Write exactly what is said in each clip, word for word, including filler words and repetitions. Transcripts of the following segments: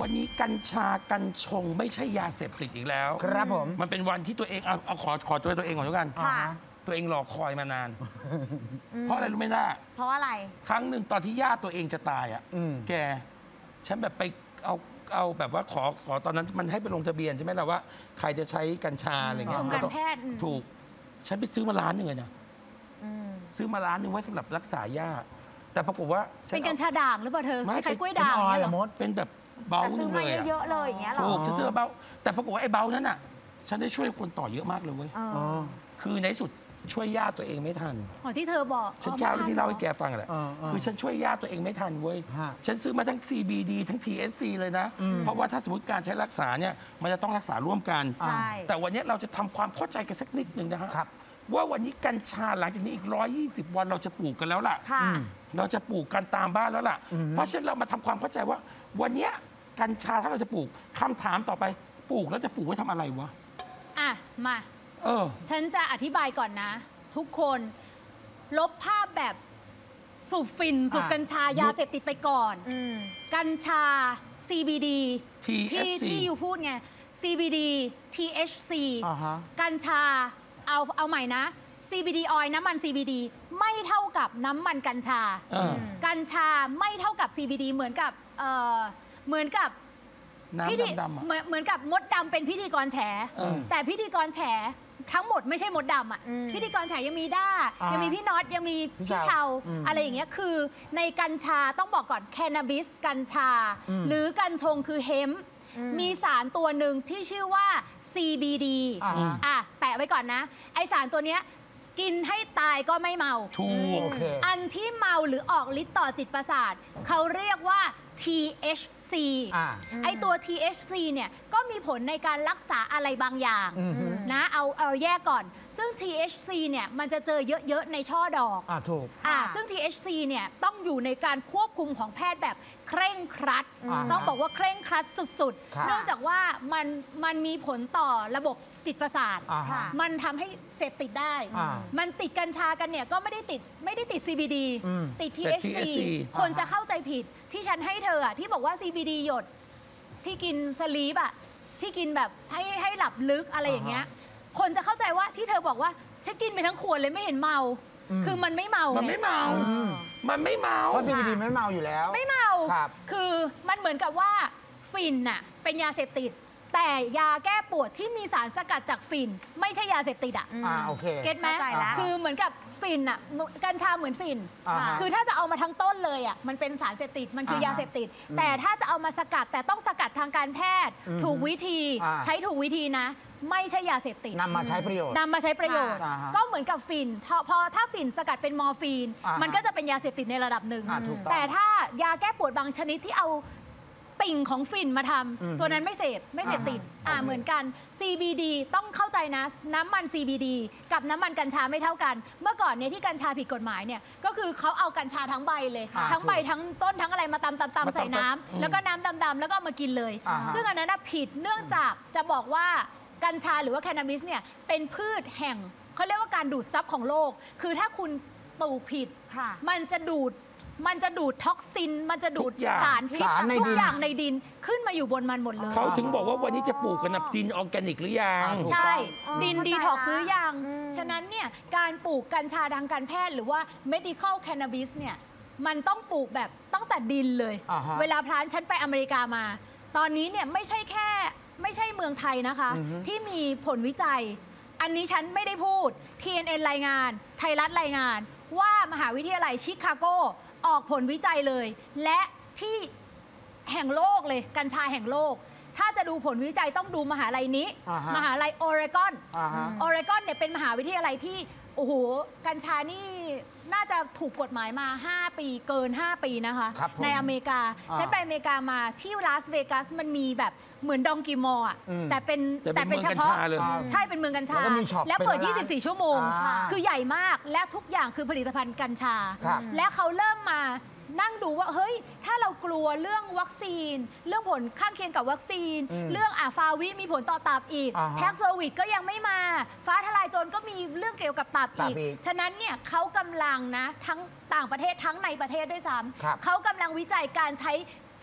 วันนี้กัญชากัญชงไม่ใช่ยาเสพติดอีกแล้วครับผมมันเป็นวันที่ตัวเองเอาเอาขอขอตัวตัวเองก่อนแล้วกันตัวเองรอคอยมานานเพราะอะไรรู้ไหมน่าเพราะอะไรครั้งหนึ่งตอนที่ย่าตัวเองจะตายอ่ะแกฉันแบบไปเอาเอาแบบว่าขอขอตอนนั้นมันให้ไปลงทะเบียนใช่ไหมล่ะว่าใครจะใช้กัญชาอะไรเงี้ยการแพทย์ถูกฉันไปซื้อมาล้านหนึ่งเลยนะซื้อมาล้านหนึ่งไว้สำหรับรักษาย่าแต่ปรากฏว่าเป็นกัญชาด่างหรือเปล่าเธอคล้ายกล้วยด่างเนี่ยมดเป็นแบบเบาหนึ่งเลยเยอะเลยอย่างเงี้ยหรอถูกจะซื้อเบาแต่ปรากฏว่าไอ้เบานั้นอ่ะฉันได้ช่วยคนต่อเยอะมากเลยเว้ยคือในสุดช่วยญาติตัวเองไม่ทันอ๋อที่เธอบอกฉันแก้ที่เล่าให้แกฟังแหละคือฉันช่วยญาติตัวเองไม่ทันเว้ยฉันซื้อมาทั้ง ซี บี ดี ทั้ง ที เอช ซี เลยนะเพราะว่าถ้าสมมติการใช้รักษาเนี่ยมันจะต้องรักษาร่วมกันแต่วันนี้เราจะทำความเข้าใจกันสักนิดนึงนะฮะว่าวันนี้กัญชาหลังจากนี้อีกหนึ่งร้อยยี่สิบวันเราจะปลูกกันแล้วล่ะเราจะปลูกกันตามบ้านแล้วล่ะเพราะฉะนั้นเรามาทำความเข้าใจว่าวันนี้กัญชาถ้าเราจะปลูกคำถามต่อไปปลูกแล้วจะปลูกไว้ทำอะไรวะอ่ะมาเออฉันจะอธิบายก่อนนะทุกคนลบภาพแบบสูบฝิ่นสูบกัญชายาเสพติดไปก่อนกัญชา ซี บี ดี ที่ที่อยู่พูดไง ซี บี ดี ที เอช ซี กัญชาเอาเอาใหม่นะ ซี บี ดี oil น้ำมัน ซี บี ดี ไม่เท่ากับน้ำมันกัญชากัญชาไม่เท่ากับ ซี บี ดี เหมือนกับเอ่อเหมือนกับพิธีเหมือนเหมือนกับมดดำเป็นพิธีกรแฉแต่พิธีกรแฉทั้งหมดไม่ใช่มดดำอ่ะพิธีกรแฉยังมีด้ายังมีพี่น็อตยังมีพี่เชาอะไรอย่างเงี้ยคือในกัญชาต้องบอกก่อนแคนาบิสกัญชาหรือกัญชงคือเฮมป์มีสารตัวหนึ่งที่ชื่อว่า ซี บี ดี อ่ะแปะไว้ก่อนนะไอสารตัวเนี้ยกินให้ตายก็ไม่เมาถูกอันที่เมาหรือออกฤทธิ์ต่อจิตประสาทเขาเรียกว่า ที เอช ซี ไอตัว ที เอช ซี เนี่ยก็มีผลในการรักษาอะไรบางอย่างนะเอาเอาแยกก่อนซึ่ง ที เอช ซี เนี่ยมันจะเจอเยอะๆในช่อดอกอ่าถูกอ่าซึ่ง ที เอช ซี เนี่ยต้องอยู่ในการควบคุมของแพทย์แบบเคร่งครัดต้องบอกว่าเคร่งครัดสุดๆเนื่องจากว่ามันมันมีผลต่อระบบจิตประสาทมันทำให้เสพติดได้มันติดกัญชากันเนี่ยก็ไม่ได้ติดไม่ได้ติด ซี บี ดี ติด ที เอช ซี คนจะเข้าใจผิดที่ฉันให้เธออะที่บอกว่า ซี บี ดี หยดที่กินสลีปอะที่กินแบบให้ให้หลับลึกอะไรอย่างเงี้ยคนจะเข้าใจว่าที่เธอบอกว่าฉันกินไปทั้งขวดเลยไม่เห็นเมาคือมันไม่เมามันไม่เมามันไม่เมาเพราะ ซี บี ดี ไม่เมาอยู่แล้วไม่เมาคือมันเหมือนกับว่าฝิ่นน่ะเป็นยาเสพติดแต่ยาแก้ปวดที่มีสารสกัดจากฝิ่นไม่ใช่ยาเสพติดอ่ะอ่าโอเคเก็ตไหมคือเหมือนกับฝิ่นอ่ะกัญชาเหมือนฝิ่นคือถ้าจะเอามาทั้งต้นเลยอ่ะมันเป็นสารเสพติดมันคือยาเสพติดแต่ถ้าจะเอามาสกัดแต่ต้องสกัดทางการแพทย์ถูกวิธีใช้ถูกวิธีนะไม่ใช่ยาเสพติดนำมาใช้ประโยชน์นำมาใช้ประโยชน์ก็เหมือนกับฝิ่นพอถ้าฝิ่นสกัดเป็นมอร์ฟีนมันก็จะเป็นยาเสพติดในระดับหนึ่งแต่ถ้ายาแก้ปวดบางชนิดที่เอาติ่งของฝิ่นมาทำตัวนั้นไม่เสพไม่เสพติดอ่าเหมือนกัน ซี บี ดี ต้องเข้าใจนะน้ำมัน ซี บี ดี กับน้ำมันกัญชาไม่เท่ากันเมื่อก่อนเนี่ยที่กัญชาผิดกฎหมายเนี่ยก็คือเขาเอากัญชาทั้งใบเลยทั้งใบทั้งต้นทั้งอะไรมาตำตำตำใส่น้ำแล้วก็น้ำดำๆแล้วก็มากินเลยซึ่งอันนั้นผิดเนื่องจากจะบอกว่ากัญชาหรือว่าแคนาบิสเนี่ยเป็นพืชแห่งเขาเรียกว่าการดูดซับของโลกคือถ้าคุณปลูกผิดมันจะดูดมันจะดูดท็อกซินมันจะดูดสารพิษทุกอย่างในดินขึ้นมาอยู่บนมันหมดเลยเขาถึงบอกว่าวันนี้จะปลูกกันนะดินออร์แกนิกหรือยังใช่ดินดีท็อกซ์หรือยังฉะนั้นเนี่ยการปลูกกัญชาทางการแพทย์หรือว่า medical cannabis เนี่ยมันต้องปลูกแบบตั้งแต่ดินเลยเวลาพลานฉันไปอเมริกามาตอนนี้เนี่ยไม่ใช่แค่ไม่ใช่เมืองไทยนะคะที่มีผลวิจัยอันนี้ฉันไม่ได้พูด ที เอ็น เอ็น รายงานไทยรัฐรายงานว่ามหาวิทยาลัยชิคาโกออกผลวิจัยเลยและที่แห่งโลกเลยกัญชาแห่งโลกถ้าจะดูผลวิจัยต้องดูมหาลัยนี้ มหาลัยโอเรกอนโอเรกอนเนี่ยเป็นมหาวิทยาลัยที่โอ้โหกัญชานี่น่าจะถูกกฎหมายมาห้าปีเกินห้าปีนะคะในอเมริกาฉันไปอเมริกามาที่ลาสเวกัสมันมีแบบเหมือนดองกิมอร์อ่ะแต่เป็นแต่เป็นเฉพาะใช่เป็นเมืองกัญชาแล้วเปิดยี่สิบสี่ชั่วโมงคือใหญ่มากและทุกอย่างคือผลิตภัณฑ์กัญชาและเขาเริ่มมานั่งดูว่าเฮ้ยถ้าเรากลัวเรื่องวัคซีนเรื่องผลข้างเคียงกับวัคซีนเรื่องอาฟาวิมีผลต่อตับอีกแพ็กเซอร์วิสก็ยังไม่มาฟ้าทลายโจรก็มีเรื่องเกี่ยวกับตับอีกฉะนั้นเนี่ยเขากำลังนะทั้งต่างประเทศทั้งในประเทศด้วยซ้ำเขากำลังวิจัยการใช้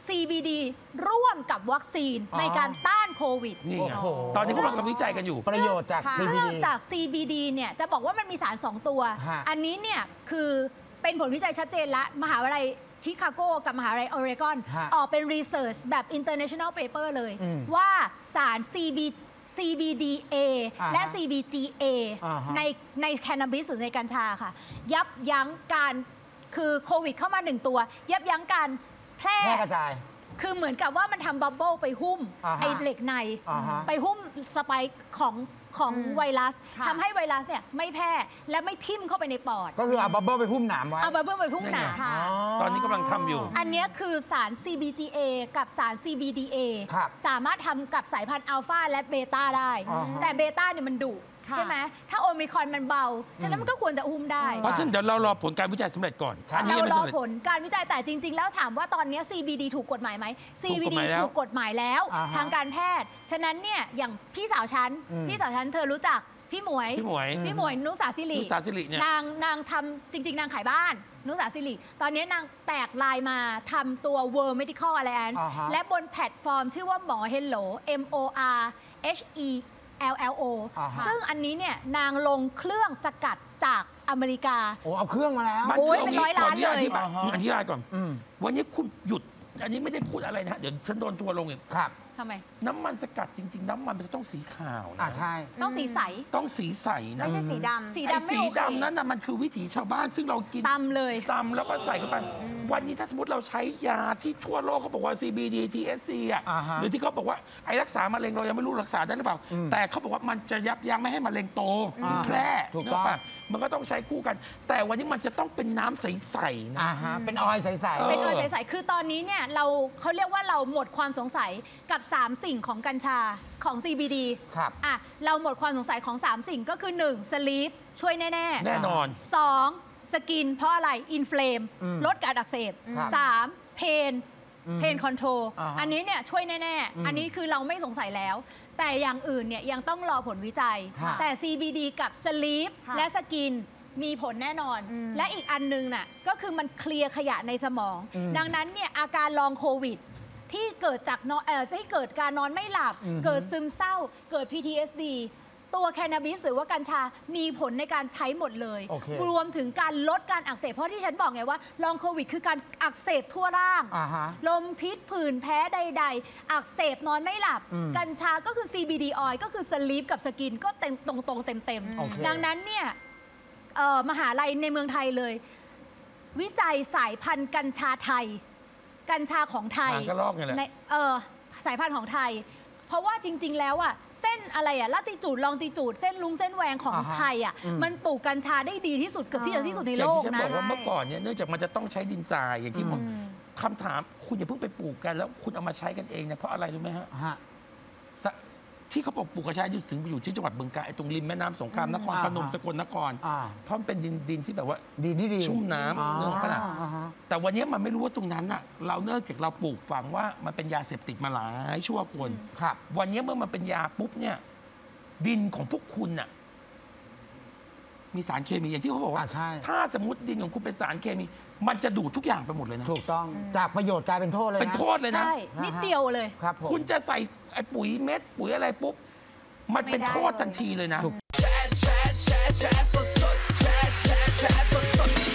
ซี บี ดี ร่วมกับวัคซีนในการต้านโควิดนี่ไงตอนนี้กำลังวิจัยกันอยู่ประโยชน์จาก ซี บี ดีเรื่องจาก ซี บี ดี เนี่ยจะบอกว่ามันมีสารสองตัวอันนี้เนี่ยคือเป็นผลวิจัยชัดเจนละมหาวิทยาลัยชิคาโกกับมหาวิทยาลัยออเรกอนออกเป็นรีเสิร์ชแบบ international paper เลยว่าสาร ซี บี ซี บี ดี เอ และ ซี บี จี เอ ในในแคนาบิสหรือในกัญชาค่ะยับยั้งการคือโควิดเข้ามาหนึ่งตัวยับยั้งการแพร่กระจายคือเหมือนกับว่ามันทำบับเบิ้ลไปหุ้มไอเหล็กในไปหุ้มสไปค์ของของไวรัสทำให้ไวรัสเนี่ยไม่แพร่และไม่ทิ่มเข้าไปในปอดก็คือเอาบับเบิ้ลไปหุ้มหนามไว้เอาบับเบิ้ลไปหุ้มหนามตอนนี้กำลังทำอยู่อันนี้คือสาร ซี บี จี เอ กับสาร ซี บี ดี เอ สามารถทำกับสายพันธุ์อัลฟาและเบต้าได้แต่เบต้าเนี่ยมันดุใช่ไหมถ้าโอมิครอนมันเบาฉะนั้นมันก็ควรจะอุ้มได้เพราะฉะนั้นเดี๋ยวเรารอผลการวิจัยสำเร็จก่อนเรารอผลการวิจัยแต่จริงๆแล้วถามว่าตอนนี้ ซี บี ดี ถูกกฎหมายไหม ซี บี ดี ถูกกฎหมายแล้วทางการแพทย์ฉะนั้นเนี่ยอย่างพี่สาวฉันพี่สาวฉันเธอรู้จักพี่หมวยพี่หมวยพี่หมวยนุสาสิรินุสาสิริเนี่ยนางนางทำจริงๆนางขายบ้านนุสาสิริตอนนี้นางแตกลายมาทำตัว World Medical Alliance และบนแพลตฟอร์มชื่อว่าหมอ Hello M O R H E L L O ซึ่งอันนี้เนี่ยนางลงเครื่องสกัดจากอเมริกาโอ้เอาเครื่องมาแล้วโอ้ยเป็นร้อยล้านเลยอธิบายอธิบายก่อนวันนี้คุณหยุดอันนี้ไม่ได้พูดอะไรนะเดี๋ยวฉันโดนทัวลงอีกครับทำไมน้ำมันสกัดจริงๆน้ำมันมันจะต้องสีขาวนะอ่าใช่ต้องสีใสต้องสีใสนะไม่ใช่สีดำสีดำสีดำนั้นนะมันคือวิถีชาวบ้านซึ่งเรากินตำเลยตำแล้วก็ใส่เข้าไปวันนี้ถ้าสมมติเราใช้ยาที่ทั่วโลกเขาบอกว่า ซี บี ดี ที เอส ซี อ่ะหรือที่เขาบอกว่าไอ้รักษามะเร็งเรายังไม่รู้รักษาได้หรือเปล่าแต่เขาบอกว่ามันจะยับยั้งไม่ให้มะเร็งโตหรือแพร่ถูกต้องมันก็ต้องใช้คู่กันแต่วันนี้มันจะต้องเป็นน้ำใสๆนะเป็นออยล์ใสๆเป็นออยล์ใสๆคือตอนนี้เนี่ยเราเขาเรียกว่าเราหมดความสงสัยกับสามสิ่งของกัญชาของ ซี บี ดีครับอ่ะเราหมดความสงสัยของสามสิ่งก็คือหนึ่งสลีปช่วยแน่ๆแน่นอนสองสกินเพราะอะไรอินเฟลมลดการอักเสบสามเพนเพนคอนโทรลอันนี้เนี่ยช่วยแน่ๆอันนี้คือเราไม่สงสัยแล้วแต่อย่างอื่นเนี่ยยังต้องรอผลวิจัยแต่ ซี บี ดี กับสลีปและสกินมีผลแน่นอนและอีกอันนึงน่ะก็คือมันเคลียร์ขยะในสมองดังนั้นเนี่ยอาการลองโควิดที่เกิดจากนอนเอ่อที่เกิดการนอนไม่หลับเกิดซึมเศร้าเกิด พี ที เอส ดี ตัวแคนาบิสหรือว่ากัญชามีผลในการใช้หมดเลย okay. รวมถึงการลดการอักเสบเพราะที่ฉันบอกไงว่าลองโควิดคือการอักเสบทั่วร่าง uh-huh. ลมพิษผื่นแพ้ใดๆอักเสบนอนไม่หลับกัญชาก็คือ ซี บี ดี oil ก็คือสลีปกับสกินก็เต็มตรงๆเต็มๆ okay. ดังนั้นเนี่ยมหาลัยในเมืองไทยเลยวิจัยสายพันธุ์กัญชาไทยกัญชาของไทยในเออสายพันธุ์ของไทยเพราะว่าจริงๆแล้วอ่ะเส้นอะไรอ่ะลัติจูดลองติจูดเส้นลุงเส้นแหวงของไทยอ่ะมันปลูกกัญชาได้ดีที่สุดเกือบที่จะที่สุดในโลกนะอย่างที่ฉันบอกว่าเมื่อก่อนเนี่ยเนื่องจากมันจะต้องใช้ดินทรายอย่างที่ผมคำถามคุณอย่าเพิ่งไปปลูกกันแล้วคุณเอามาใช้กันเองนะเพราะอะไรรู้ไหมฮะที่เขาบอกปลูกกระชายอยู่ถึงอยู่ที่จังหวัดบึงกาฬตรงริมแม่น้ำสงครามนครพนมสกลนครเพราะมันเป็นดินดินที่แบบว่าดินที่ดีชุ่มน้ำเนื้อขนาดแต่วันนี้มันไม่รู้ว่าตรงนั้นน่ะเราเนื่องจากเราปลูกฝังว่ามันเป็นยาเสพติดมาหลายชั่วคนวันนี้เมื่อมันเป็นยาปุ๊บเนี่ยดินของพวกคุณน่ะมีสารเคมีอย่างที่เขาบอกว่าถ้าสมมติดินของคุณเป็นสารเคมีมันจะดูดทุกอย่างไปหมดเลยนะถูกต้องจากประโยชน์กลายเป็นโทษเลยนะเป็นโทษเลยนะใช่นิดเดียวเลยครับคุณจะใส่ไอ้ปุ๋ยเม็ดปุ๋ยอะไรปุ๊บมันเป็นโทษทันทีเลยนะ